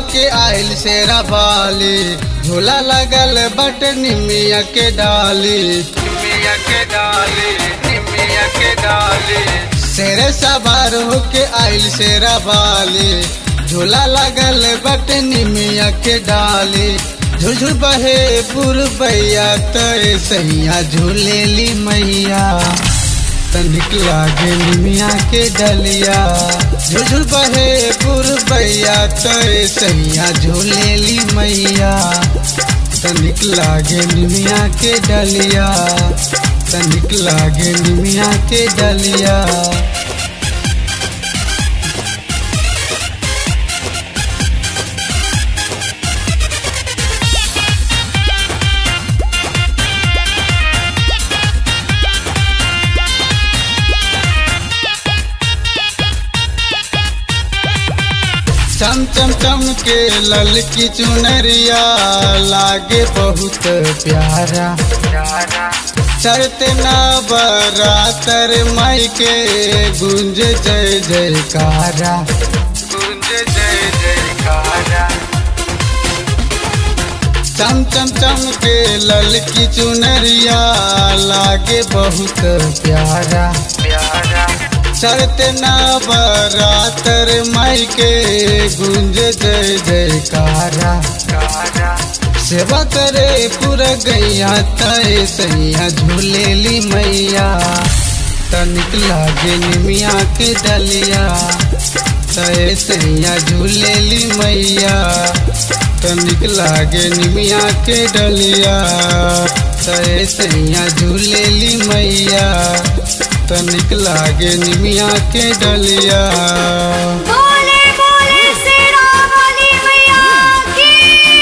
होके आइल शेरा बाली, झूला लगल बट निमिया के डाली, निमिया के डाली, निमिया के डाली। शेरे सवार होके आइल शेरा बाली, झूला लगल बट निमिया के डाली। झुझुर बहे पुरबैया तय सैया झूलेली मैया, तनिक लागे निमिया के डलिया। झुझुर बहे पुरबैया तय सैया झूलेली मैया, तनिक लागे निमिया के डलिया, तनिक लागे निमिया के डलिया। चम चम चम के ललकी चुनरिया लागे बहुत प्यारा, चढ़ते ना बरातर माई के गुंज जय जयकारा, गुंज जय जयकारा। चम चम चम के ललकी चुनरिया लागे बहुत प्यारा, प्यारा। चढ़ते ना बरातर माई के गुंज जय जयकारा। सेवा करे पूरा गैया तय सैया झूलेली मैया, तनिक लागे निमिया के डलिया, तय सैया झूलेली मैया, तनिक लागे निमिया के डलिया, तय सैया झूलेली मैया, तनिक लागे निमिया के डलिया। बोले बोले शेरा वाली मैया की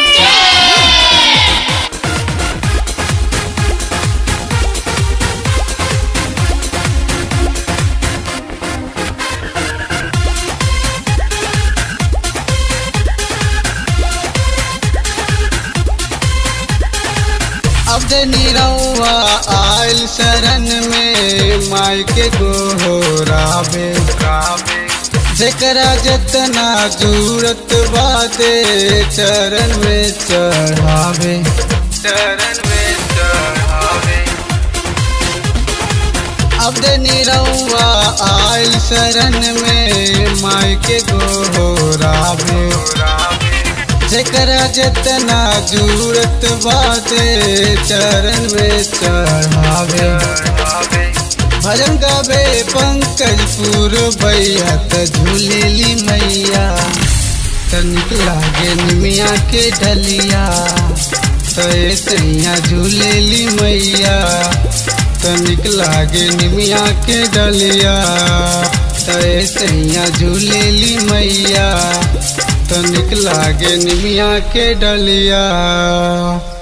अब निरौआ आयल शरण में माई के गोहरावे, जेकरा जितना जरूरत बाते चरण में चढ़ावे, चरण में चढ़ावे। अब निरौआ आयल शरण में माई के गोहरावे, जेकरा जितना जरूरत बाते चरण में चढ़ावे। भजन गावे पंकज पुरबैया त झूलेली मैया, तनिक लागे निमिया के डलिया, तय सैया झूलेली मैया, तनिक लागे निमिया के डलिया, तय सैया झूलेली मैया, तनिक लागे निमिया के डलिया।